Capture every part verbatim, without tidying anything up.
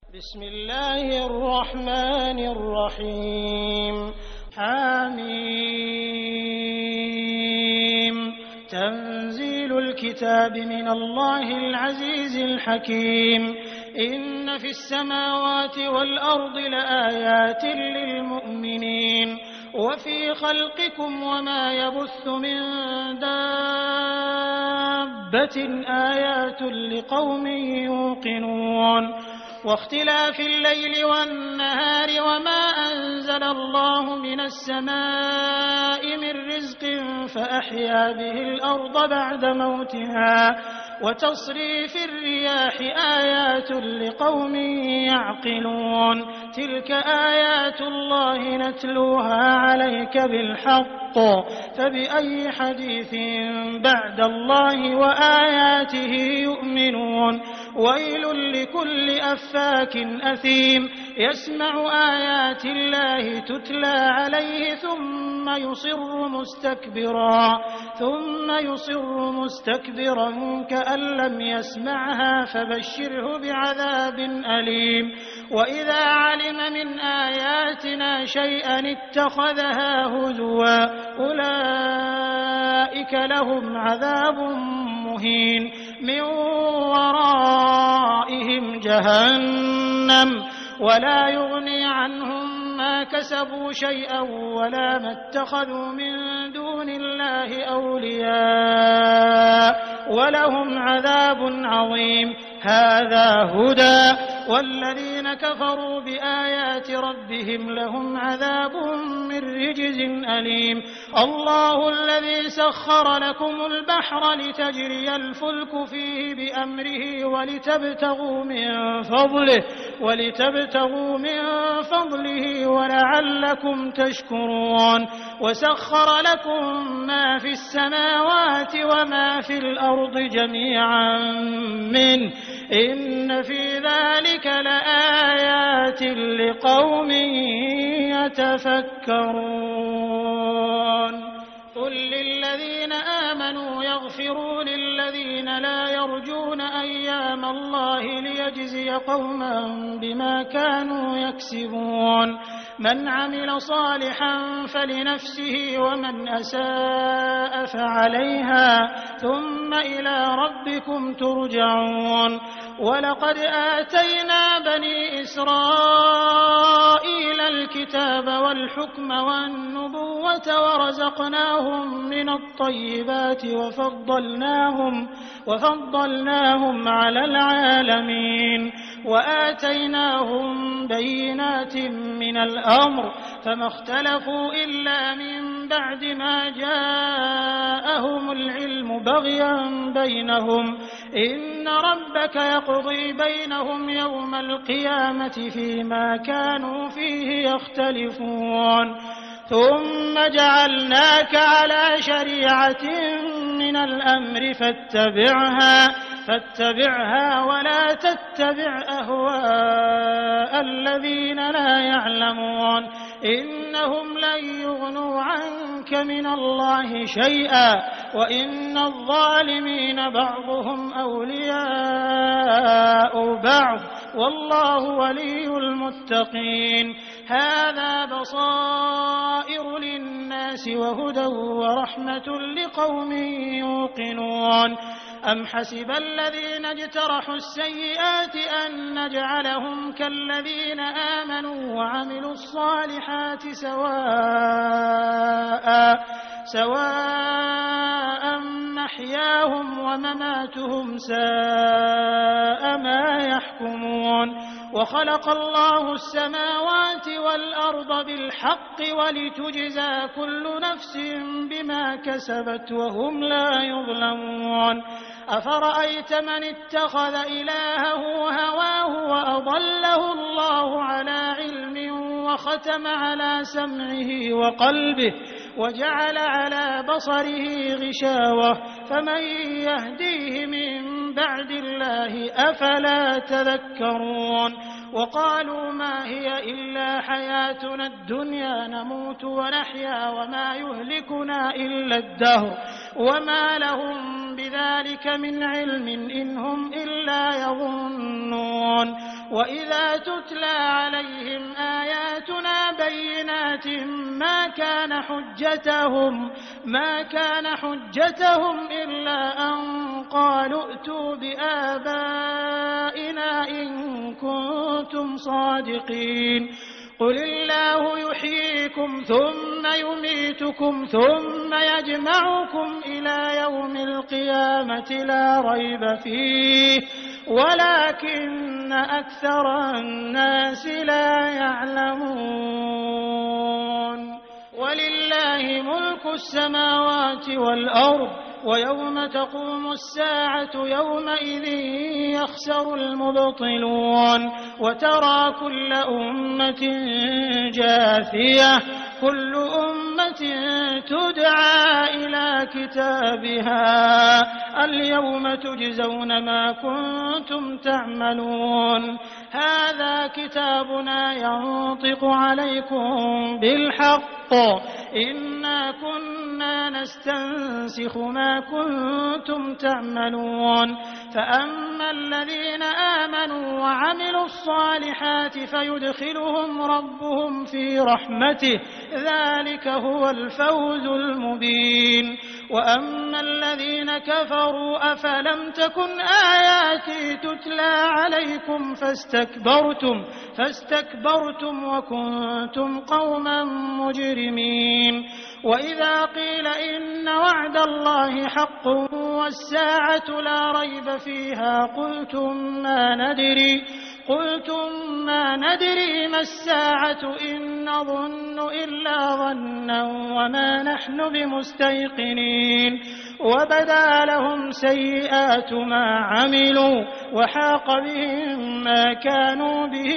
بسم الله الرحمن الرحيم حميم تنزيل الكتاب من الله العزيز الحكيم إن في السماوات والأرض لآيات للمؤمنين وفي خلقكم وما يبث من دابة آيات لقوم يوقنون واختلاف الليل والنهار وما أنزل الله من السماء من رزق فأحيا به الأرض بعد موتها وتصريف الرياح آيات لقوم يعقلون تلك آيات الله نتلوها عليك بالحق فبأي حديث بعد الله وآياته يؤمنون ويل لكل أفاك أثيم يسمع آيات الله تتلى عليه ثم يصر مستكبرا ثم يصر مستكبرا كأن لم يسمعها فبشره بعذاب أليم وإذا علم من آياتنا شيئا اتخذها هزوا أولئك لهم عذاب مهين من ورائهم جهنم ولا يغني عنهم ما كسبوا شيئا ولا ما اتخذوا من دون الله أولياء ولهم عذاب عظيم هذا هدى والذين كفروا بآيات ربهم لهم عذاب من رجز أليم الله الذي سخر لكم البحر لتجري الفلك فيه بأمره ولتبتغوا من فضله ولتبتغوا من فضله ولعلكم تشكرون وسخر لكم ما في السماوات وما في الأرض جميعا منه إن في ذلك لآيات لقوم يتفكرون قل للذين آمنوا يغفروا للذين لا يرجون أيام الله ليجزي قوما بما كانوا يكسبون من عمل صالحا فلنفسه ومن أساء فعليها ثم إلى ربكم ترجعون ولقد آتينا بني إسرائيل الكتاب والحكم والنبوة ورزقناهم من الطيبات وفضلناهم وفضلناهم على العالمين وآتيناهم بينات من الأمر فما اختلفوا إلا من بعد ما جاءهم العلم بغيا بينهم إن ربك يقضي بينهم يوم القيامة فيما كانوا فيه يختلفون ثم جعلناك على شريعة من الأمر فاتبعها فاتبعها ولا تتبع أهواء الذين لا يعلمون إنهم لن يغنوا عنك من الله شيئا وإن الظالمين بعضهم أولياء بعض والله ولي المتقين هذا بصائر للناس وهدى ورحمة لقوم يوقنون أم حسب الذين اجترحوا السيئات أن نجعلهم كالذين آمنوا وعملوا الصالحات سواء سواء محياهم ومماتهم ساء ما يحكمون وخلق الله السماوات والأرض بالحق ولتجزى كل نفس بما كسبت وهم لا يظلمون أفرأيت من اتخذ إلهه هواه وأضله الله على علم وختم على سمعه وقلبه وجعل على بصره غشاوة فمن يهديه من بعد الله أفلا تذكرون وقالوا ما هي إلا حياتنا الدنيا نموت ونحيا وما يهلكنا إلا الدهر وما لهم بذلك من علم إن هم إلا يظنون وإذا تتلى عليهم آياتنا بينات ما كان حجتهم ما كان حجتهم إلا أن قالوا ائتوا بآبائنا إن كنتم صادقين قل الله يحييكم ثم يميتكم ثم يجمعكم إلى يوم القيامة لا ريب فيه ولكن أكثر الناس لا يعلمون ولله ملك السماوات والأرض ويوم تقوم الساعة يومئذ يخسر المبطلون وترى كل أمة جاثية كل أمة تدعى إلى كتابها اليوم تجزون ما كنتم تعملون هذا كتابنا ينطق عليكم بالحق إنا كنا نستنسخ ما كنتم تعملون فأما الذين آمنوا وعملوا الصالحات فيدخلهم ربهم في رحمته ذلك هو الفوز المبين وأما الذين كفروا أفلم تكن آياتي تتلى عليكم فاستكبرتم فاستكبرتم وكنتم قوما مجرمين وإذا قيل إن وعد الله حق والساعة لا ريب فيها قلتم ما ندري قلتم ما ندري ما الساعة إن نظن إلا ظنا وما نحن بمستيقنين وبدا لهم سيئات ما عملوا وحاق بهم ما كانوا به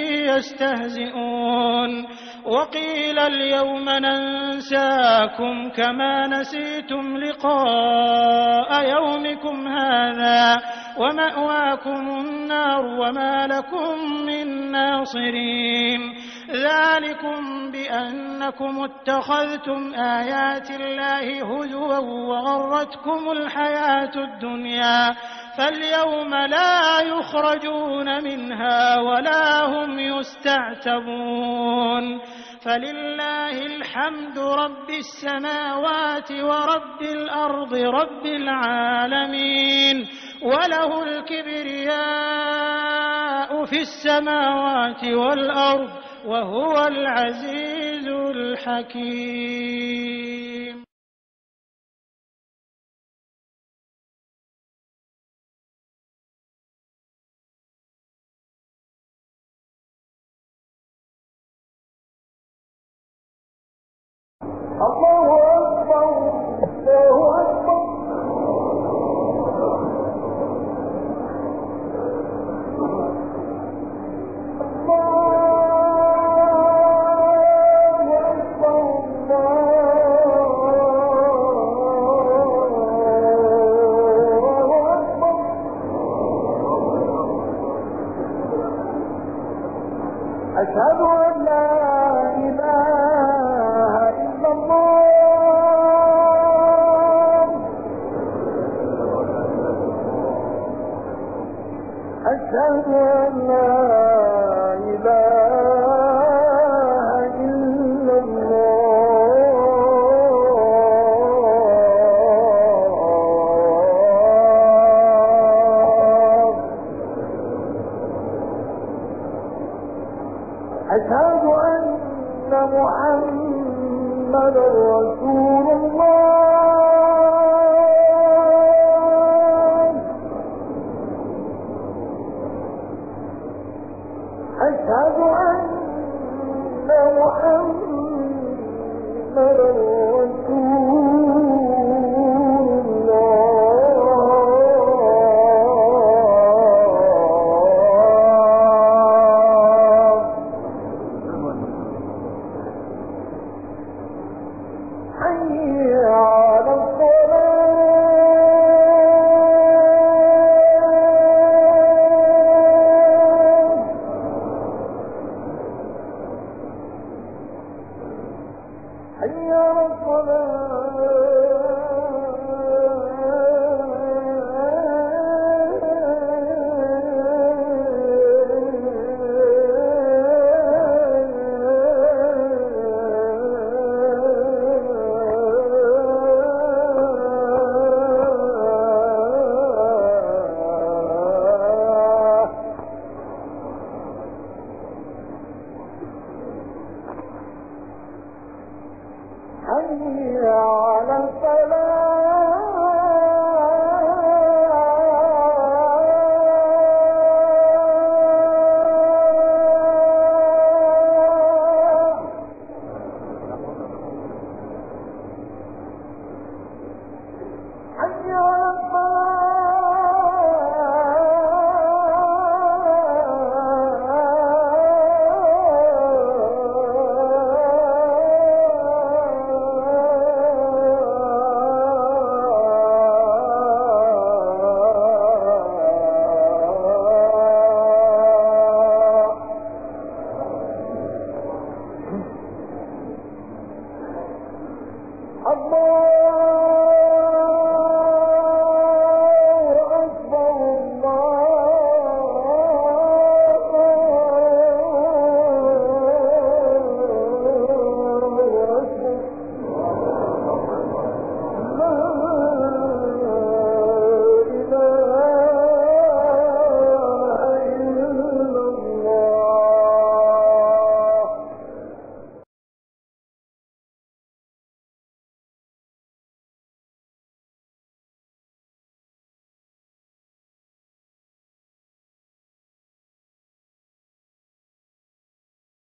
يستهزئون وقيل اليوم ننساكم كما نسيتم لقاء يومكم هذا ومأواكم النار وما لكم من ناصرين ذلكم بأنكم اتخذتم آيات الله هزوا وغرتكم الحياة الدنيا فاليوم لا يخرجون منها ولا هم يستعتبون فلله الحمد رب السماوات ورب الأرض رب العالمين وله الكبرياء في السماوات والأرض وهو العزيز الحكيم الله أكبر الله أكبر أشهد أن لا إله إلا الله أشهد أن لا إله إلا الله أشهد أن محمدا رسول الله أشهد